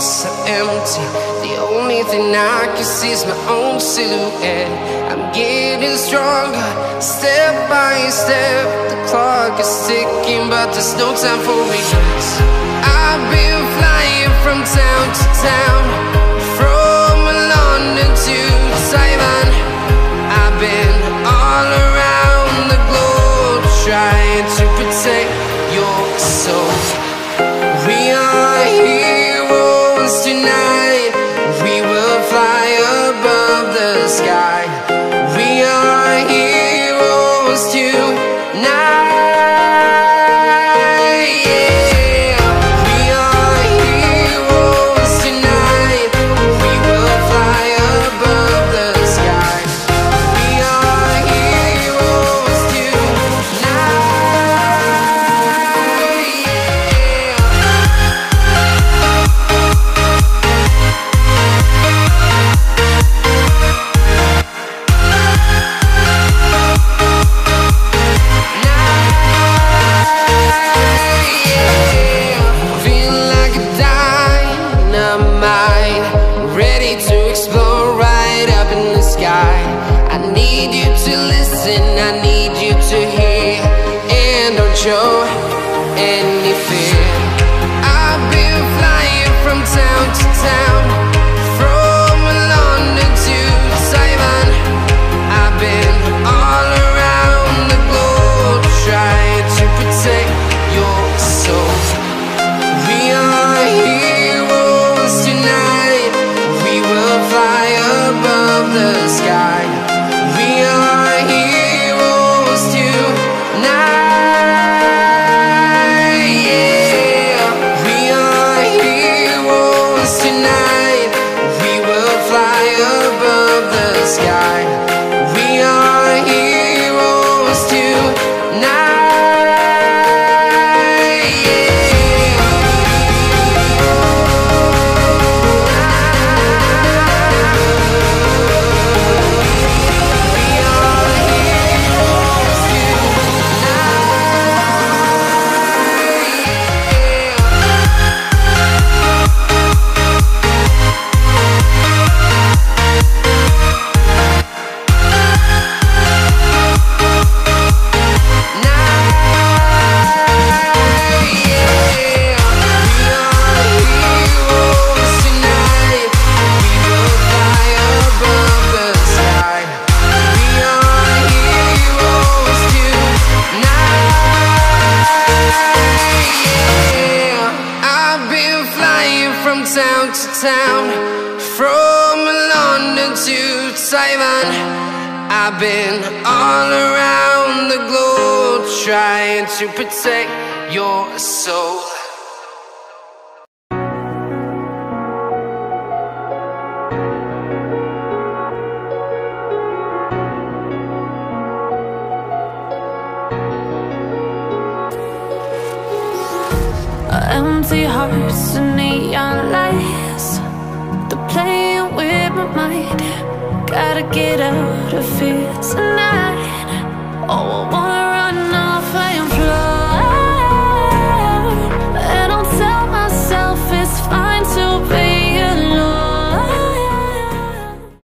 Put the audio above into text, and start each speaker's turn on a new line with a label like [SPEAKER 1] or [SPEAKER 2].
[SPEAKER 1] so empty. The only thing I can see is my own silhouette. I'm getting stronger, step by step. The clock is ticking, but there's no time for regrets. I've been flying from town to town, from London to Taiwan. I've been all around the globe, trying to protect your soul. We are heroes tonight. We will fly above the sky. We are heroes tonight. Show any fear. I've been flying from town to town, from London to Taiwan. I've been all around the globe, trying to protect your soul. We are heroes tonight. We will fly above the sky. We are heroes tonight. Town to town, from London to Taiwan. I've been all around the globe, trying to protect your soul.
[SPEAKER 2] Empty hearts and neon lights, they're playing with my mind. Gotta get out of here tonight. Oh, I want